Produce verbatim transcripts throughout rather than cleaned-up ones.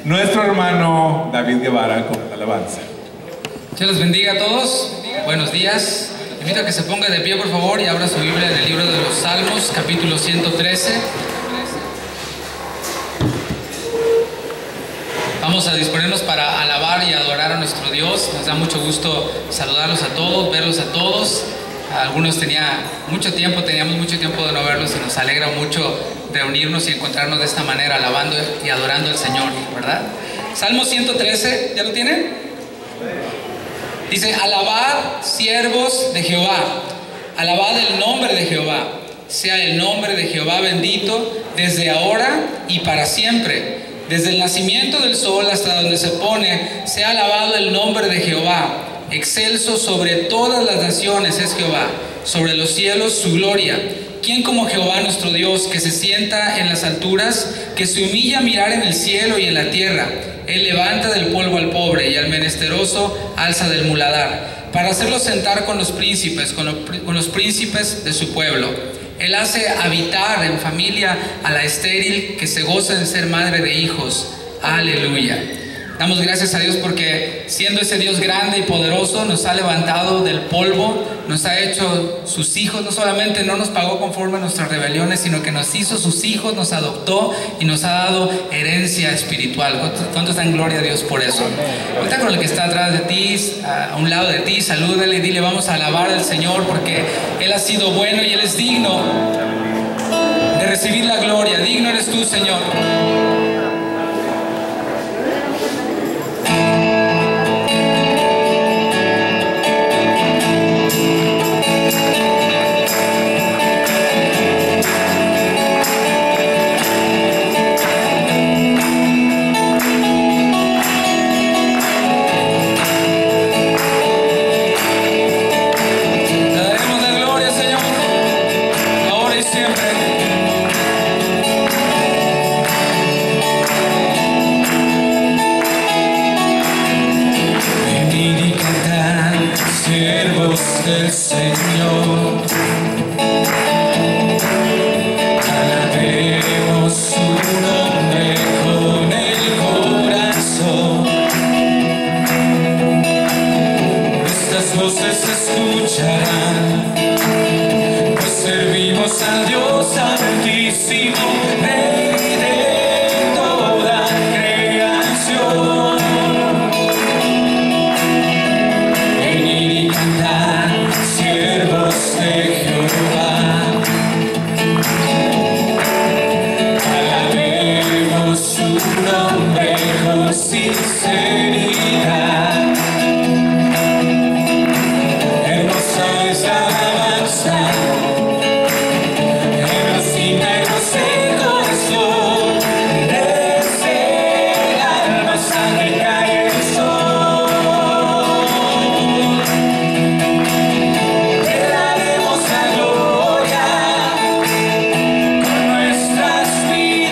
nuestro hermano David Guevara con la alabanza. Dios los bendiga a todos. Buenos días. Invito a que se ponga de pie, por favor, y abra su Biblia en el libro de los Salmos, capítulo ciento trece. Vamos a disponernos para alabar y adorar a nuestro Dios. Nos da mucho gusto saludarlos a todos, verlos a todos. Algunos tenía mucho tiempo, teníamos mucho tiempo de no verlos y nos alegra mucho reunirnos y encontrarnos de esta manera, alabando y adorando al Señor, ¿verdad? Salmo ciento trece, ¿ya lo tienen? Dice: alabad, siervos de Jehová, alabad el nombre de Jehová, sea el nombre de Jehová bendito desde ahora y para siempre. Desde el nacimiento del sol hasta donde se pone, sea alabado el nombre de Jehová. Excelso sobre todas las naciones es Jehová, sobre los cielos su gloria. ¿Quién como Jehová nuestro Dios, que se sienta en las alturas, que se humilla a mirar en el cielo y en la tierra? Él levanta del polvo al pobre y al menesteroso alza del muladar, para hacerlo sentar con los príncipes, con los, con los príncipes de su pueblo. Él hace habitar en familia a la estéril, que se goza en ser madre de hijos. Aleluya. Damos gracias a Dios porque, siendo ese Dios grande y poderoso, nos ha levantado del polvo, nos ha hecho sus hijos. No solamente no nos pagó conforme a nuestras rebeliones, sino que nos hizo sus hijos, nos adoptó y nos ha dado herencia espiritual. ¿Cuántos, cuántos dan gloria a Dios por eso? Ahorita con el que está atrás de ti, a un lado de ti, salúdale y dile: vamos a alabar al Señor porque Él ha sido bueno y Él es digno de recibir la gloria. Digno eres tú, Señor. Del Señor, alabemos su nombre con el corazón. Nuestras voces se escucharán, pues servimos a Dios Altísimo, Rey de toda creación. Venid y cantad, siervos de Jehová, alabemos su nombre con sinceridad. Hermosa es la alabanza en los íntegros del corazón, desde el alma hasta que cae el sol.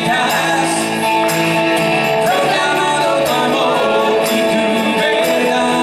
Proclamando tu amor y tu verdad.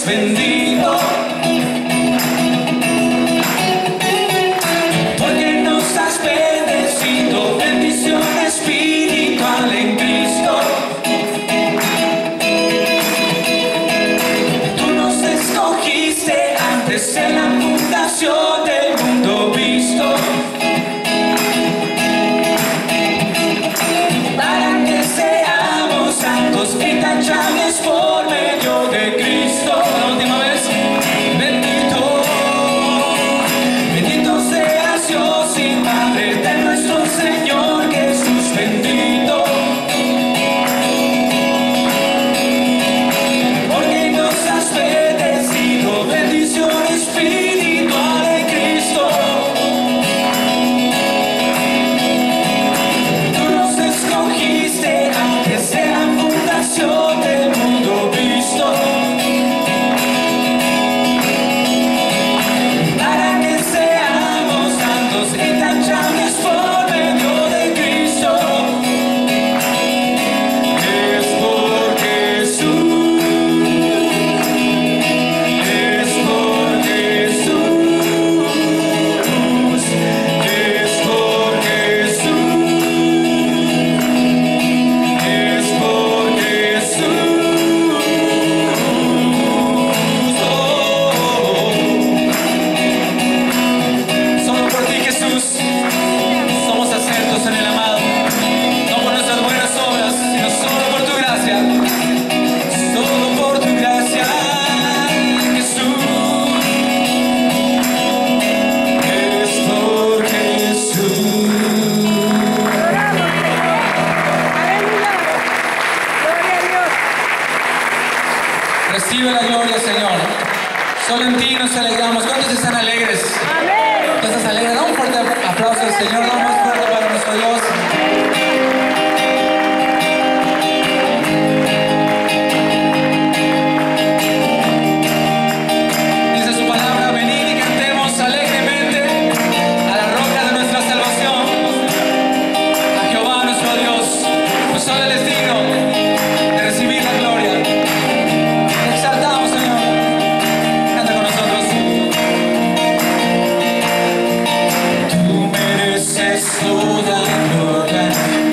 bendito, porque nos has bendecido, bendición espiritual en Cristo. Tú nos escogiste antes de la fundación del mundo visto, para que seamos santos y intachables por medio de Cristo. La última vez, bendito, bendito seas Dios y Padre de nuestro Señor Jesús, bendito, porque nos has bendecido, bendición espiritual en Cristo. Tú nos escogiste antes de la fundación del mundo visto, para que seamos santos y intachables por medio de Cristo. Es por Jesús, es por Jesús, es por Jesús, es por Jesús. Oh, solo por ti, Jesús, somos aceptos en el amado, no por nuestras buenas obras, sino solo por tu gracia, solo por tu gracia, Jesús. Es por Jesús. Recibe la gloria, Señor. Solo en ti nos alegramos. ¿Cuántos están alegres? ¿Cuántos estás alegre? Da un fuerte aplauso al Señor. Da un más fuerte para nuestro Dios. Dice su palabra: venid y cantemos alegremente a la roca de nuestra salvación, a Jehová nuestro Dios, pues solo Él es digno de recibir la gloria. Te exaltamos, Señor. Canta con nosotros. Tú mereces toda gloria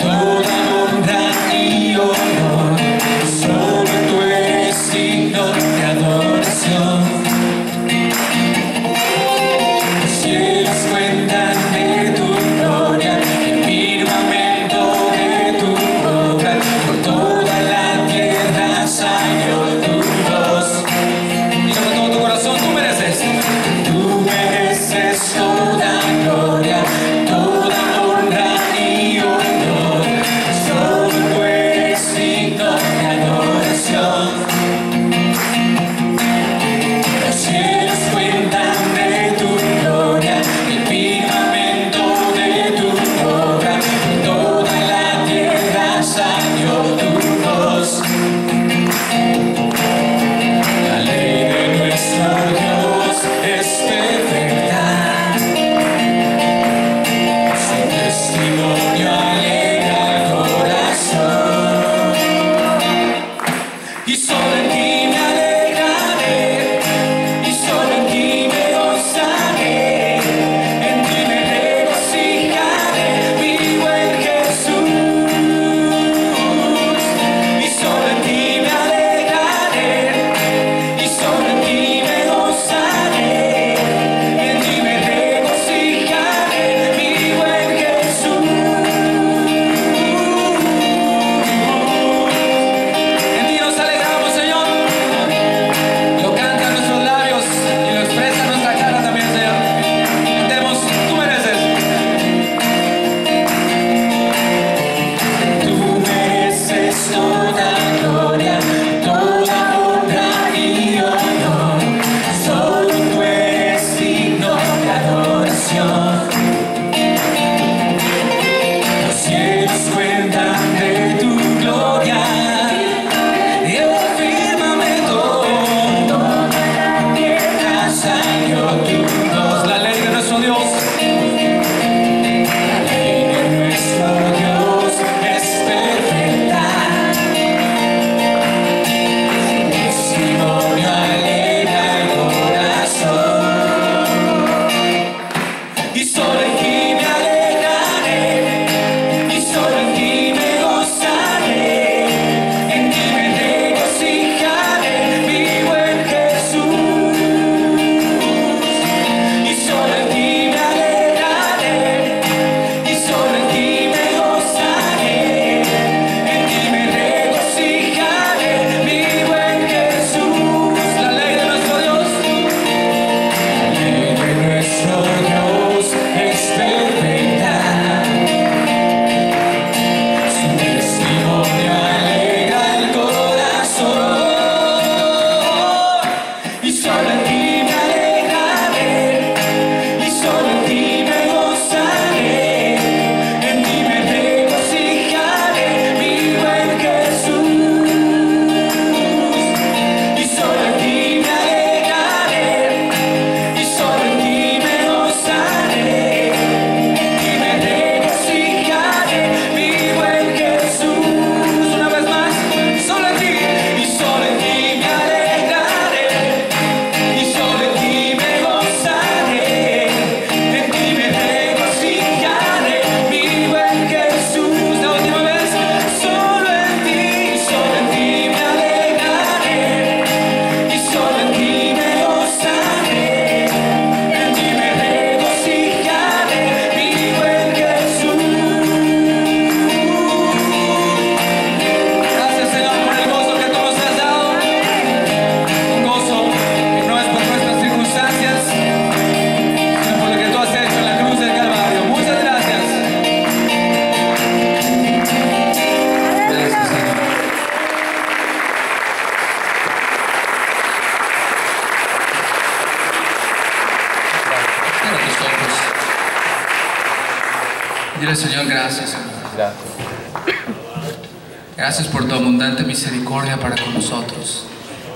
gracias, Señor. Gracias. Gracias por tu abundante misericordia para con nosotros.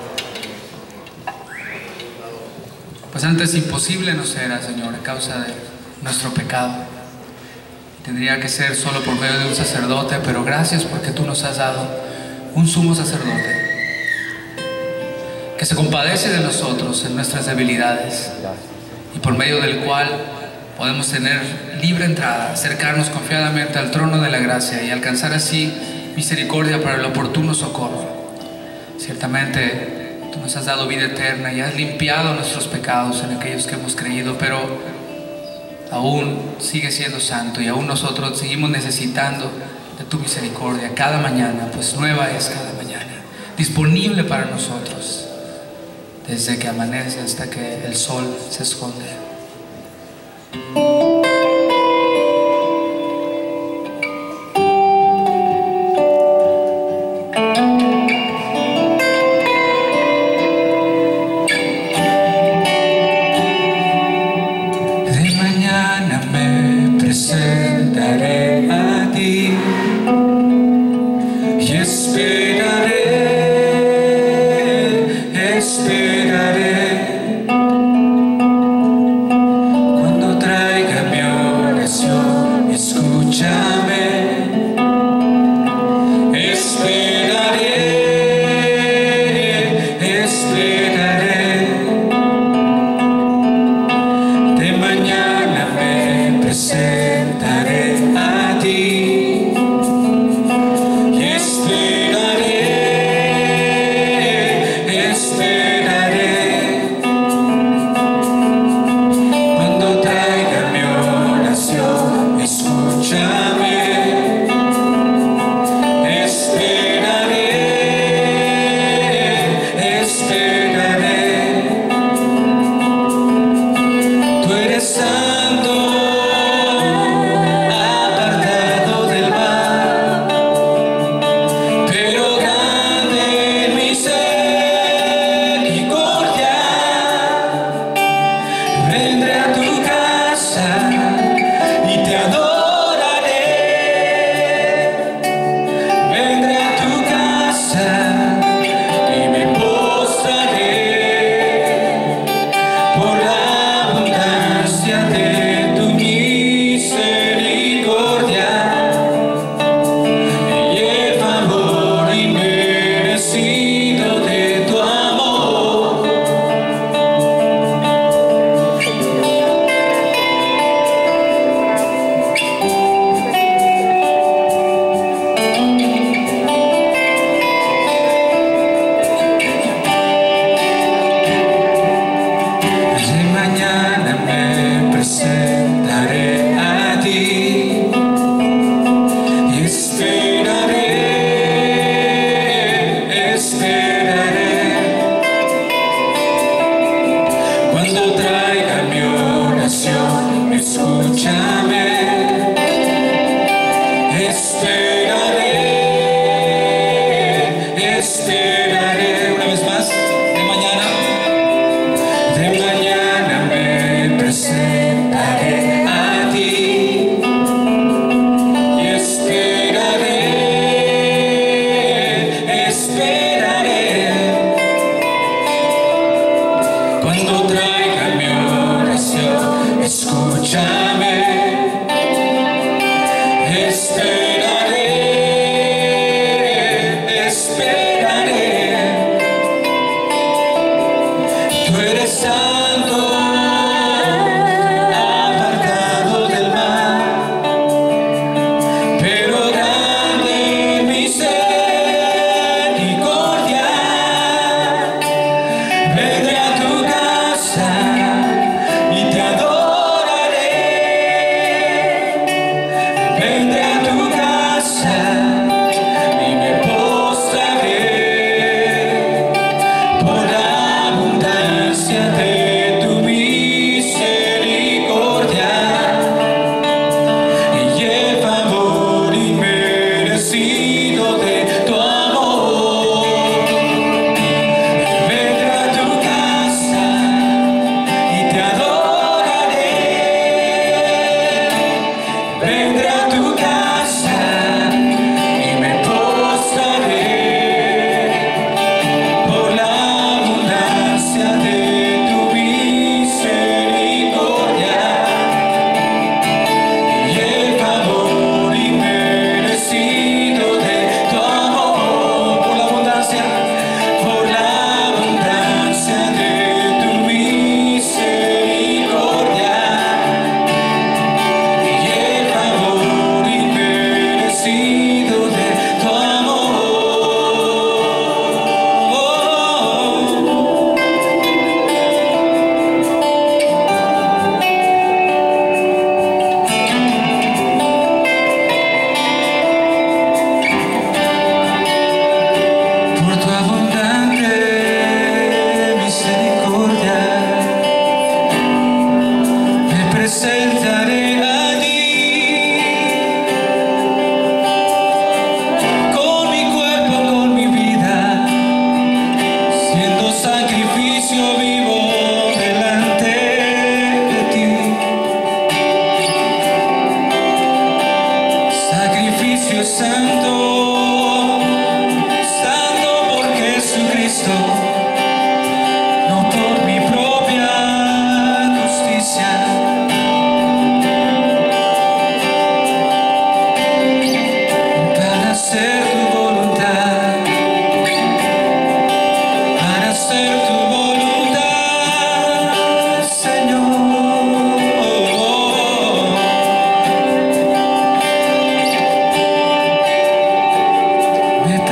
Pues antes imposible nos era, Señor, a causa de nuestro pecado. Tendría que ser solo por medio de un sacerdote, pero gracias porque tú nos has dado un sumo sacerdote que se compadece de nosotros en nuestras debilidades y por medio del cual podemos tener libre entrada, acercarnos confiadamente al trono de la gracia y alcanzar así misericordia para el oportuno socorro. Ciertamente tú nos has dado vida eterna y has limpiado nuestros pecados en aquellos que hemos creído, pero aún sigue siendo santo y aún nosotros seguimos necesitando de tu misericordia cada mañana, pues nueva es cada mañana, disponible para nosotros desde que amanece hasta que el sol se esconde. Presentaré a ti y esperaré, esperaré cuando traiga mi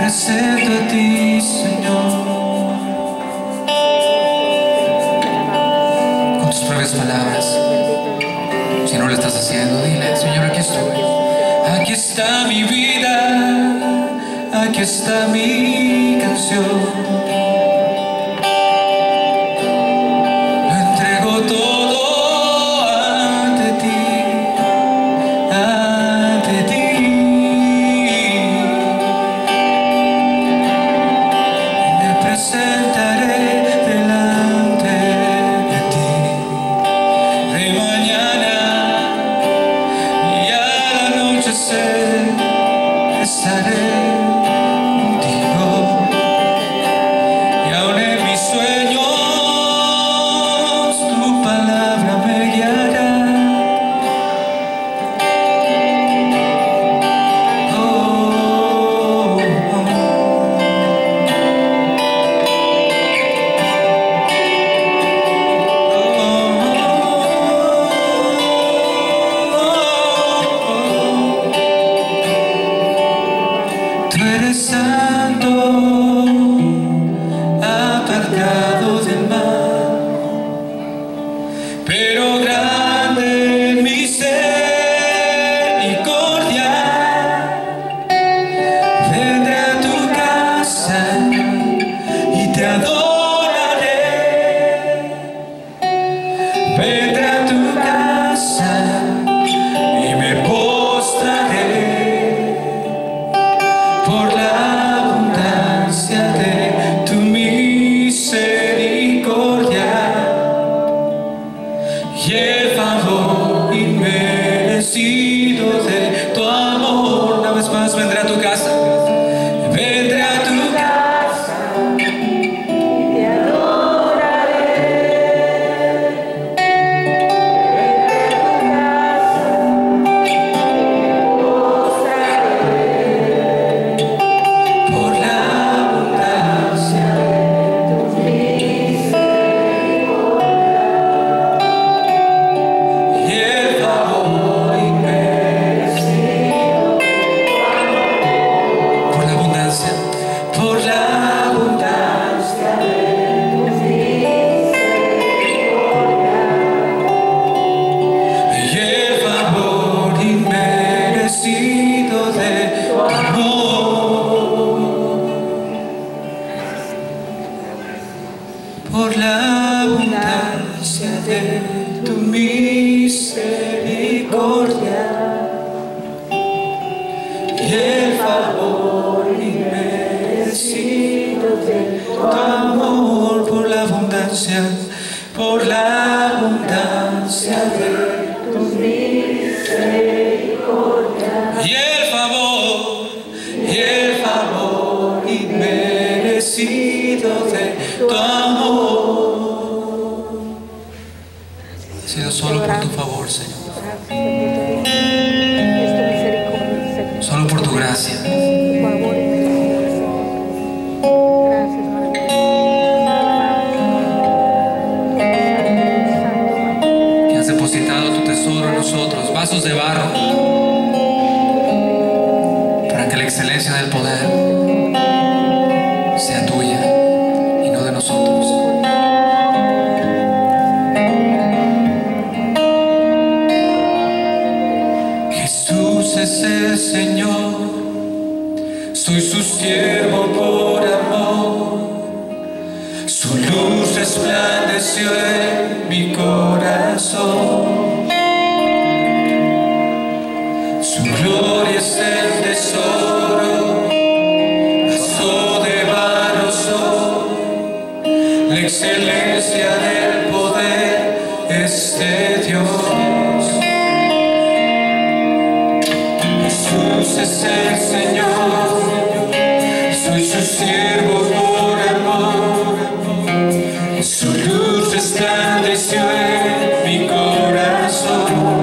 presento a ti, Señor. Con tus propias palabras, si no lo estás haciendo, dile: Señor, aquí estoy. Aquí está mi vida, aquí está mi canción. Por la abundancia de tu misericordia y el favor, y el favor inmerecido de tu amor. Ha sido solo por tu favor, Señor. Solo por tu gracia. Nosotros, vasos de barro, para que la excelencia del poder sea tuya y no de nosotros. Jesús es el Señor, soy su siervo por amor, su luz resplandeció en mi corazón. Su gloria es el tesoro, vaso de barro soy, la excelencia del poder es de Dios. Jesús es el Señor, soy su siervo por amor, su luz resplandeció en mi corazón.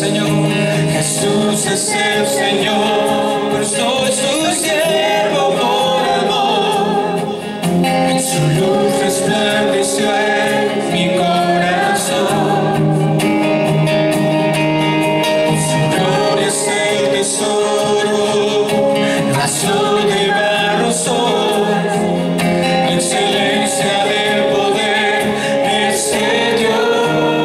Señor. Jesús es el Señor, soy su siervo por amor. En su luz resplandeció en mi corazón. Su gloria es el tesoro, vaso de barro soy. La excelencia del poder es de Dios.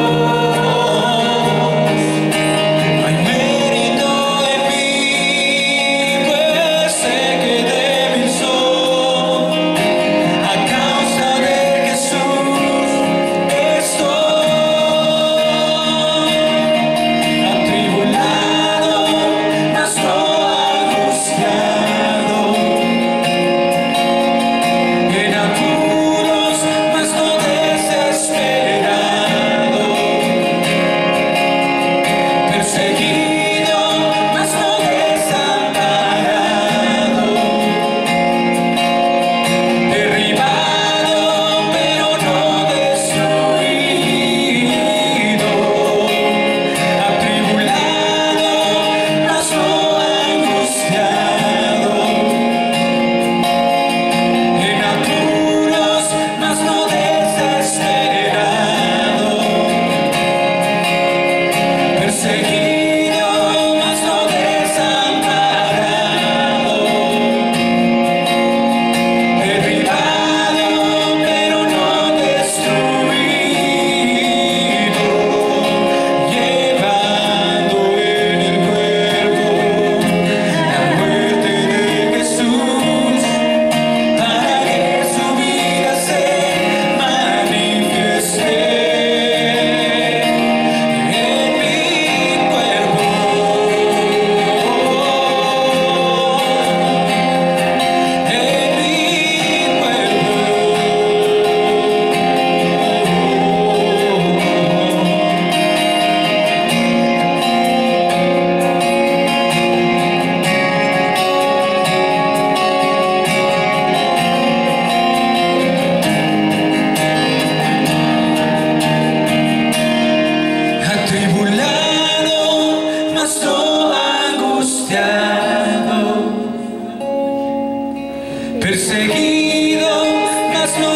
Perseguido, mas no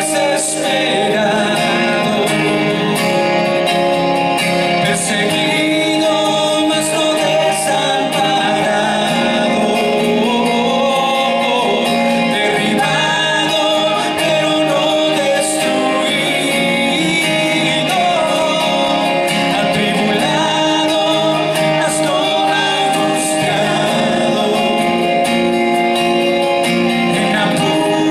desesperado. Perseguido, mas no desamparado. Derribado, pero no destruido. Atribulado, mas no angustiado. En apuros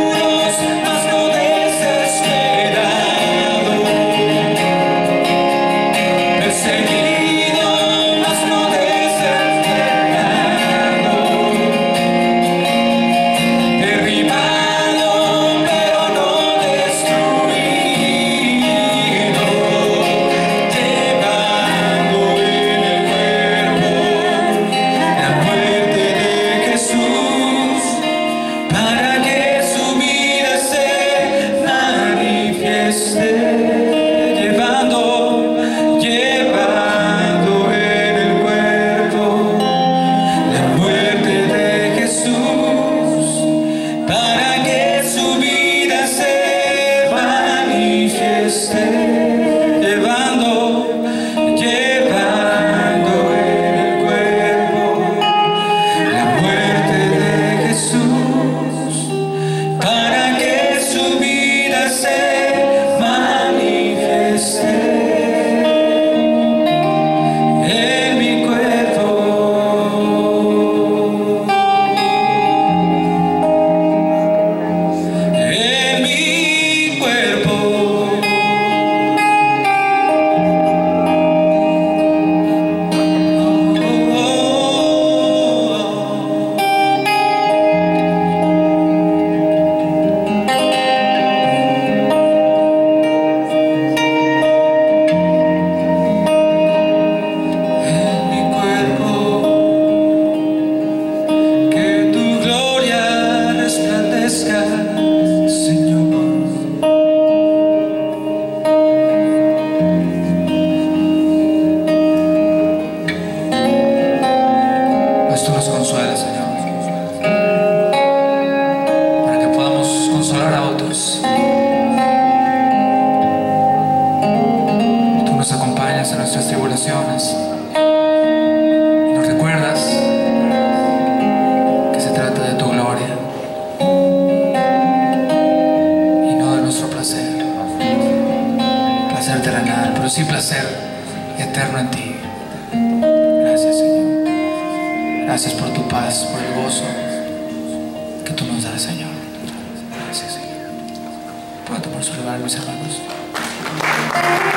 ser eterno en ti. Gracias, Señor. Gracias por tu paz, por el gozo que tú nos das, Señor. Gracias, Señor. Puedo tomar su lugar, mis hermanos.